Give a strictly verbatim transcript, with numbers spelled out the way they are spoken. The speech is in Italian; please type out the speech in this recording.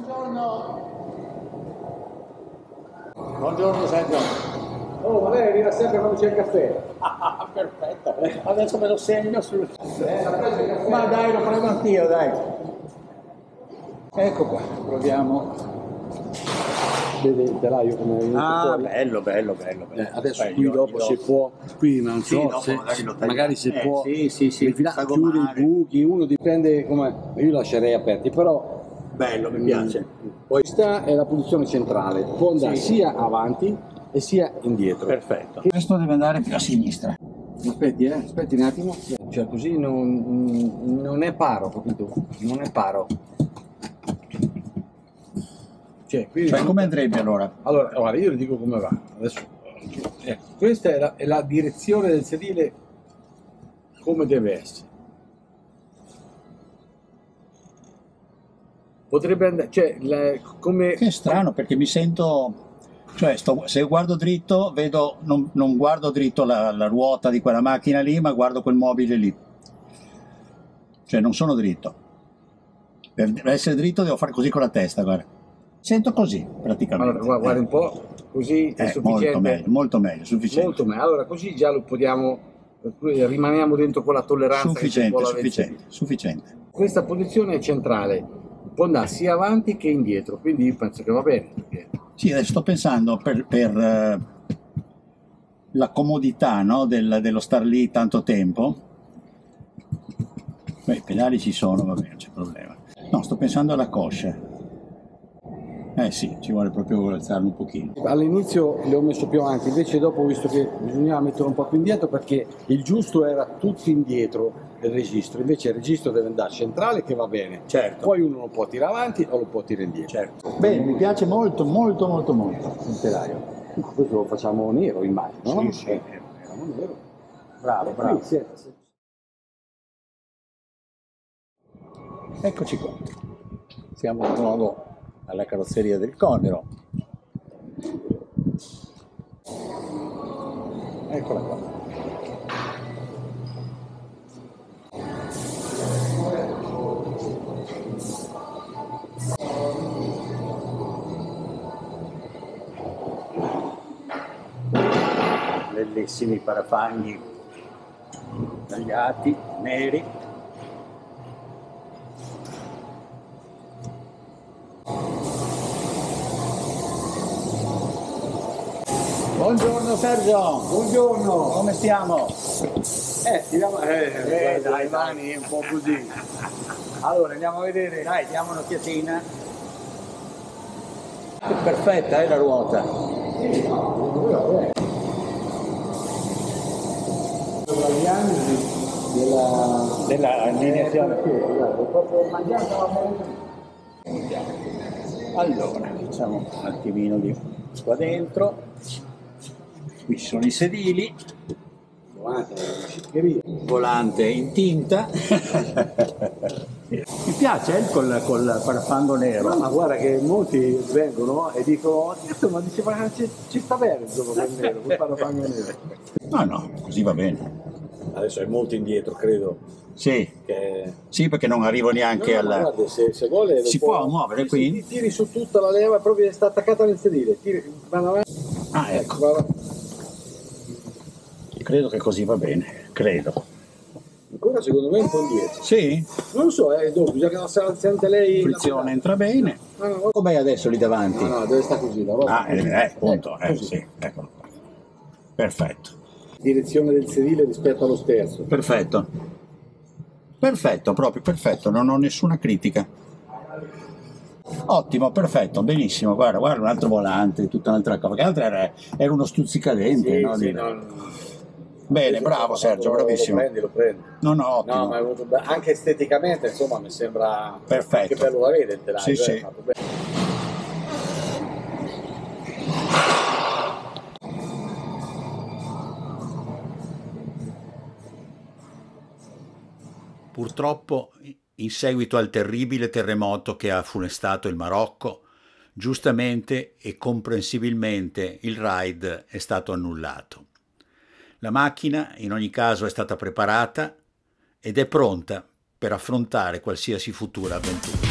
Buongiorno Sergio. Oh, ma lei arriva sempre quando c'è il caffè. Ah, perfetto. Adesso me lo segno sul... Eh, Ma dai, lo prendo anch'io, dai. Ecco qua, proviamo. vede il telaio come è venuto Ah, fuori. bello, bello, bello. bello. Eh, adesso Beh, qui io- dopo io- si può, qui non Sì, so dopo se, magari se- lo tagliamo. magari si Eh, può sì, sì, sì, rifilare, sagomare. chiudere i buchi, uno dipende come, io lascerei aperti, però Bello, mi piace. poi questa è la posizione centrale, può andare Sì. sia avanti e sia indietro. Perfetto. Questo deve andare più a sinistra. Aspetti, eh, aspetti un attimo, cioè così non, non è paro, capito? Non è paro. Cioè, qui Cioè, come andrebbe allora? Allora, guarda, io vi dico come va. Adesso, ecco, questa è la, è la direzione del sedile come deve essere. Potrebbe andare, cioè, la- come... Che strano, perché mi sento... Cioè, sto- se guardo dritto, vedo, non, non guardo dritto la, la ruota di quella macchina lì, ma guardo quel mobile lì. Cioè, non sono dritto. Per essere dritto devo fare così con la testa, guarda. Sento così, praticamente. Allora, guarda, guarda un po', così è Eh, sufficiente. molto meglio, molto meglio, sufficiente. Molto meglio. Allora, così già lo possiamo, rimaniamo dentro quella tolleranza che si Sufficiente, può avere il sufficiente, sedile. sufficiente. Questa posizione è centrale, può andare sia avanti che indietro, quindi io penso che va bene. Perché... Sì, adesso sto pensando per, per eh, la comodità, no, del- dello star lì tanto tempo. Beh, i pedali ci sono, va bene, non c'è problema. No, sto pensando alla coscia. Eh sì, ci vuole proprio alzarlo un pochino. All'inizio le ho messo più avanti, invece dopo ho visto che bisognava metterlo un po' più indietro perché il giusto era tutto indietro del registro, invece il registro deve andare centrale che va bene. Certo. Poi uno lo può tirare avanti o lo può tirare indietro. Certo. Bene, mi piace molto, molto, molto, molto il telaio. Questo lo facciamo nero, immagino. no? Sì, sì. Eh, facciamo nero. Bravo, bravo. Qui, siete- siete- Eccoci qua. Siamo di nuovo alla carrozzeria del Conero. Eccola qua. Bellissimi parafanghi tagliati, neri. Buongiorno Sergio, Buongiorno! come stiamo? Eh, tiriamo, eh, Eh, dai, le mani un po' così. Allora andiamo a vedere, dai, diamo un'occhiatina. Perfetta, è la ruota. Gli anni della... Della allineazione. proprio mangiata Allora, facciamo un attimino di qua dentro. Qui ci sono i sedili, volante in tinta. Mi piace eh, col, col parafango nero. No, ma guarda che molti vengono e dicono, ma diceva che ci, ci sta bene insomma quel nero, quel parafango nero. No, no, così va bene. Adesso è molto indietro, credo. Sì, Che... sì, perché non arrivo neanche No, no, ma alla... guarda, se, se vuole... Si lo può muovere sì, qui? sì, tiri su tutta la leva, proprio sta attaccata nel sedile. Tiri, vanno avanti. Ah, ecco, Guarda. credo che così va bene, credo. Ancora secondo me un po' indietro. Sì, Non lo so, eh, dopo, bisogna che la sente lei... frizione entra bene. No, no, no, Com'è adesso lì davanti? no, deve stare così, la roba. Ah, eh, eh, appunto, eh, così. sì, eccolo qua. Perfetto, Direzione del sedile rispetto allo sterzo. perfetto. Perfetto, proprio perfetto, non ho nessuna critica. Ottimo, perfetto, benissimo. Guarda, guarda un altro volante, tutta un'altra cosa. Che altro era, era uno stuzzicadente, Sì, no? sì, Di- no, Bene, bravo Sergio, lo- bravissimo. Lo prendi, lo prendi. No, no, ottimo. No, ma è molto bello. Anche esteticamente, insomma, mi sembra Perfetto. anche bello da vedere il telaio. Sì, eh, sì. fatto bene. Purtroppo, in seguito al terribile terremoto che ha funestato il Marocco, giustamente e comprensibilmente il ride è stato annullato. La macchina, in ogni caso, è stata preparata ed è pronta per affrontare qualsiasi futura avventura.